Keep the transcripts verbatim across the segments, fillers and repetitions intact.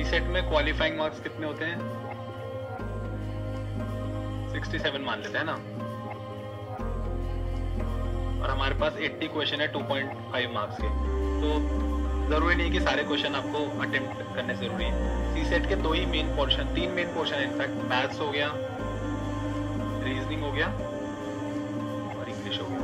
Set में qualifying marks कितने होते हैं? सड़सठ मान लेते हैं ना, और हमारे पास अस्सी क्वेश्चन है टू पॉइंट फाइव मार्क्स के, तो जरूरी नहीं कि सारे क्वेश्चन आपको अटेम्प्ट करने जरूरी है। सी सेट के दो ही मेन पोर्शन, तीन मेन पोर्शन है इनफैक्ट, मैथ्स हो गया, रीजनिंग हो गया और इंग्लिश हो गया।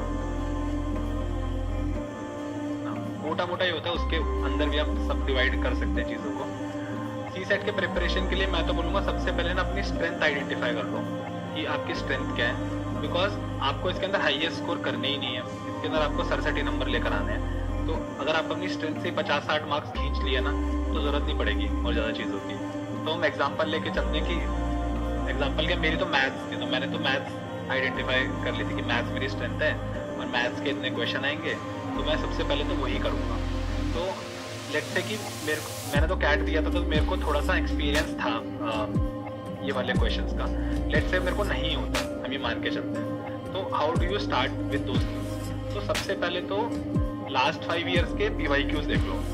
मोटा मोटा ही होता है, उसके अंदर भी आप सब डिवाइड कर सकते हैं चीजों को। सी सेट के प्रिपरेशन के लिए मैं तो बोलूंगा सबसे पहले ना अपनी स्ट्रेंथ आइडेंटिफाई कर लो कि आपकी स्ट्रेंथ क्या है, बिकॉज आपको इसके अंदर हाईएस्ट स्कोर करने ही नहीं है, इसके अंदर आपको सड़सठ नंबर लेकर आने हैं। तो अगर आप अपनी स्ट्रेंथ से पचास साठ मार्क्स खींच लिया ना तो जरूरत नहीं पड़ेगी और ज़्यादा चीज़ों की। तो हम एग्जाम्पल लेके चलते हैं कि एग्जाम्पल क्या, मेरी तो मैथ्स थी, तो मैंने तो मैथ्स आइडेंटिफाई कर ली थी कि मैथ्स मेरी स्ट्रेंथ है और मैथ्स के इतने क्वेश्चन आएंगे, तो मैं सबसे पहले तो वही करूँगा। तो लेट्स से कि मेरे मैंने तो कैट दिया था तो मेरे को थोड़ा सा एक्सपीरियंस था आ, ये वाले क्वेश्चंस का। लेट्स से मेरे को नहीं होता, हम ये मान के चलते हैं। तो how do you start with those things? तो सबसे पहले तो लास्ट फाइव इयर्स के पीवाईक्यूज देख लो।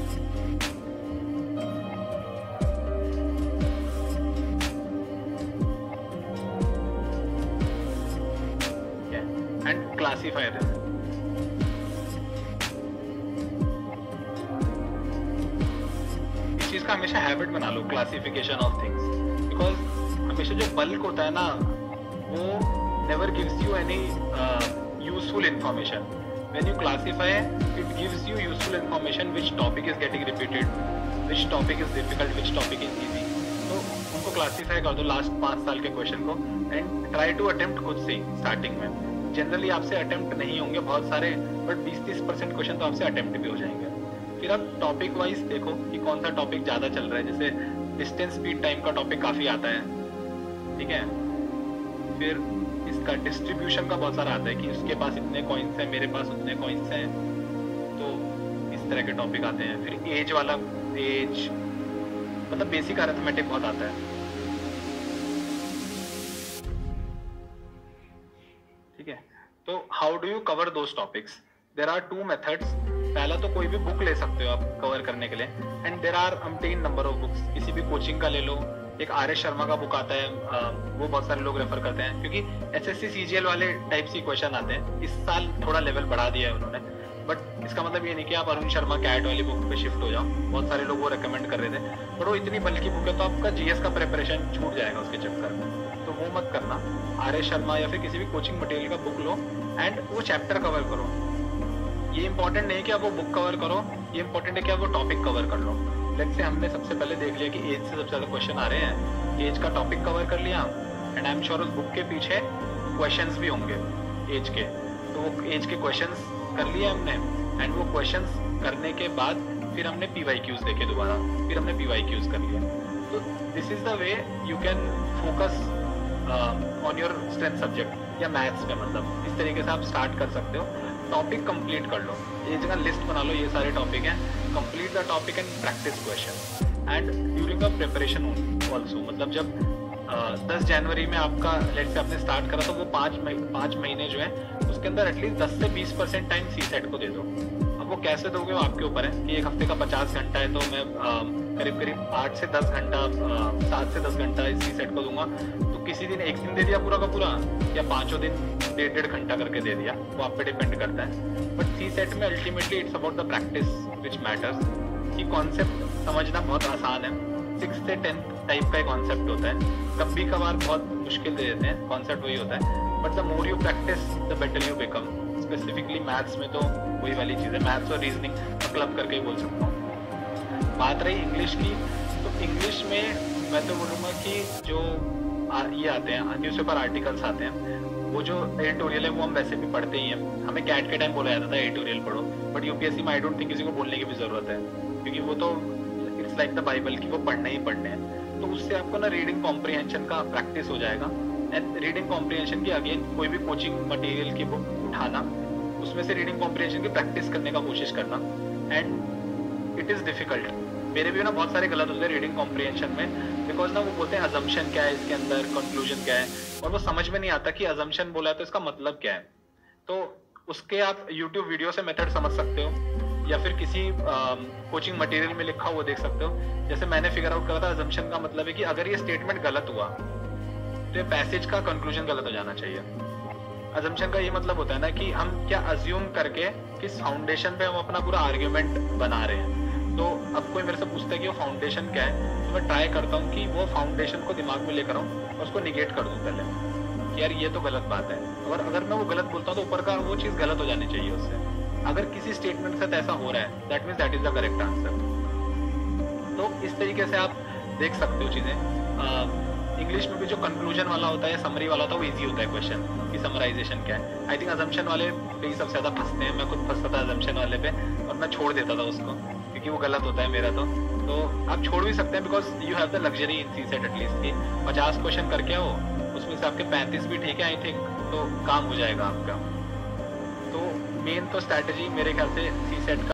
And classify them. इस चीज का हमेशा हैबिट बना लो, क्लासिफिकेशन ऑफ थिंग्स, बिकॉज हमेशा जो बल्क होता है ना वो never gives you any uh, useful information. When you classify, it gives you useful information which topic is getting repeated, which topic is difficult, which topic is easy. तो उनको classify कर दो लास्ट पाँच साल के क्वेश्चन को and try to attempt खुद से स्टार्टिंग में। जनरली आपसे अटेम्प्ट नहीं होंगे बहुत सारे, बट बीस तीस परसेंट क्वेश्चन तो आपसे अटेम्प्ट भी हो जाएंगे। फिर आप टॉपिक वाइज देखो कि कौन सा टॉपिक ज़्यादा चल रहा है, जैसे डिस्टेंस स्पीड टाइम का टॉपिक काफ़ी आता है, ठीक है। फिर इसका डिस्ट्रीब्यूशन का बहुत सारा आता है कि उसके पास इतने कॉइन्स हैं, मेरे पास उतने कॉइन्स हैं, तो इस तरह के टॉपिक आते हैं। फिर एज वाला, एज मतलब बेसिक अरिथमेटिक बहुत आता है, ठीक है। तो how do you cover those topics? There are two methods. पहला तो कोई भी बुक ले सकते हो आप कवर करने के लिए, and there are untold number of books. किसी भी कोचिंग का ले लो, एक आर एस शर्मा का बुक आता है, आ, वो बहुत सारे लोग रेफर करते हैं क्योंकि एसएससी सीजीएल वाले टाइप सी क्वेश्चन आते हैं। इस साल थोड़ा लेवल बढ़ा दिया है उन्होंने, बट इसका मतलब ये नहीं कि आप अरुण शर्मा कैट वाली बुक पे शिफ्ट हो जाओ। बहुत सारे लोग वो रेकमेंड कर रहे थे, बट वो इतनी बल्कि बुक है तो आपका जीएस का प्रिपरेशन छूट जाएगा उसके चक्कर में, तो वो मत करना। आर एस शर्मा या फिर किसी भी कोचिंग मटेरियल का बुक लो एंड वो चैप्टर कवर करो। ये इंपॉर्टेंट नहीं कि आप वो बुक कवर करो, ये इंपॉर्टेंट है कि आप वो टॉपिक कवर कर लो। लेट्स से हमने सबसे पहले देख लिया कि एज से सबसे ज़्यादा क्वेश्चन आ रहे हैं, एज का टॉपिक कवर कर लिया, एंड आई एम श्योर उस बुक के पीछे क्वेश्चंस भी होंगे एज के, तो वो एज के क्वेश्चंस कर लिए हमने, एंड वो क्वेश्चंस करने के बाद फिर हमने पीवाईक्यूज देखे दोबारा, फिर हमने पीवाईक्यूज कर लिया। तो this is the way you can focus on your strength subject या मैथ्स में, मतलब इस तरीके से आप स्टार्ट कर सकते हो। टॉपिक कंप्लीट कर लो, ये जगह लिस्ट बना लो, ये सारे टॉपिक हैं, complete the topic and practice question and during the preparation also. मतलब जब दस जनवरी में आपका लेट्स से आपने स्टार्ट करा तो वो पाँच पाँच महीने जो है उसके अंदर एटलीस्ट दस से बीस परसेंट टाइम सी सेट को दे दो। अब वो कैसे दोगे वो आपके ऊपर है कि एक हफ्ते का पचास घंटा है तो मैं करीब करीब आठ से दस घंटा सात से दस घंटा इस सी सेट को दूंगा, तो किसी दिन एक दिन दे दिया पूरा का पूरा, या पाँचों दिन डेढ़ डेढ़ घंटा करके दे दिया, वो आप पे डिपेंड करता है। बट सी सेट में ultimately it's about the practice which matters. कि कॉन्सेप्ट समझना बहुत आसान है, सिक्स से टेंथ टाइप का कॉन्सेप्ट होता है, कभी कभार बहुत मुश्किल दे देते हैं, कॉन्सेप्ट वही होता है, but the more you practice the better you become. Specifically maths में तो वही वाली चीज़ है, मैथ्स और रीजनिंग क्लब करके ही बोल सकता हूँ। बात रही इंग्लिश की, तो इंग्लिश में मैं तो बोलूँगा कि जो आ, ये आते हैं न्यूज़पेपर आर्टिकल्स आते हैं, वो जो एडिटोरियल है वो हम वैसे भी पढ़ते ही हैं। हमें कैट के टाइम बोला जाता था एडिटोरियल पढ़ो, बट यूपीएससी में आई डोंट थिंक किसी को बोलने की भी जरूरत है, क्योंकि वो तो इट्स लाइक द बाइबल की वो पढ़ने ही पढ़ने हैं। तो उससे आपको ना रीडिंग कॉम्प्रिहेंशन का प्रैक्टिस हो जाएगा, एंड रीडिंग कॉम्प्रिहेंशन की अगेन कोई भी कोचिंग मटेरियल की बुक उठाना, उसमें से रीडिंग कॉम्प्रिहेंशन की प्रैक्टिस करने का कोशिश करना, एंड इट इज़ डिफिकल्ट। मेरे भी ना बहुत सारे गलत होते हैं रीडिंग कॉम्प्रिहेंशन में, बिकॉज ना वो बोलते हैं अजम्पशन क्या है इसके अंदर, कंक्लूजन क्या है, और वो समझ में नहीं आता कि अजम्पशन बोला है तो इसका मतलब क्या है। तो उसके आप यूट्यूब वीडियो से मेथड समझ सकते हो, या फिर किसी कोचिंग मटेरियल में लिखा हुआ देख सकते हो। जैसे मैंने फिगर आउट करा था, अजम्पशन का मतलब है कि अगर ये स्टेटमेंट गलत हुआ तो ये पैसेज का कंक्लूजन गलत हो जाना चाहिए। अजम्पशन का ये मतलब होता है ना कि हम क्या अज्यूम करके किस फाउंडेशन पे हम अपना पूरा आर्ग्यूमेंट बना रहे हैं। तो अब कोई मेरे से पूछता है कि वो फाउंडेशन क्या है, तो मैं ट्राई करता हूँ कि वो फाउंडेशन को दिमाग में लेकर आऊँ और उसको निगेट कर दूँ पहले कि यार ये तो गलत बात है। और अगर मैं वो गलत बोलता हूँ तो ऊपर का वो चीज़ गलत हो जानी चाहिए उससे। अगर किसी स्टेटमेंट के साथ ऐसा हो रहा है, that means that is the correct answer. तो इस तरीके से आप देख सकते हो चीज़ें। इंग्लिश में भी जो कंक्लूजन वाला होता है, समरी वाला होता है, वो इजी होता है क्वेश्चन कि समराइजेशन क्या है। आई थिंक अजम्पशन वाले पे ही सबसे ज़्यादा फंसते हैं। मैं खुद फंसता था अजम्पशन वाले पे और मैं छोड़ देता था उसको क्योंकि वो गलत होता है मेरा। तो तो आप छोड़ भी सकते हैं because you have the luxury in C set at least कि पचास क्वेश्चन करके हो, उसमें से आपके पैंतीस भी ठीक है आई थिंक, तो काम हो जाएगा आपका। तो मेन तो स्ट्रैटेजी मेरे ख्याल से सी सेट का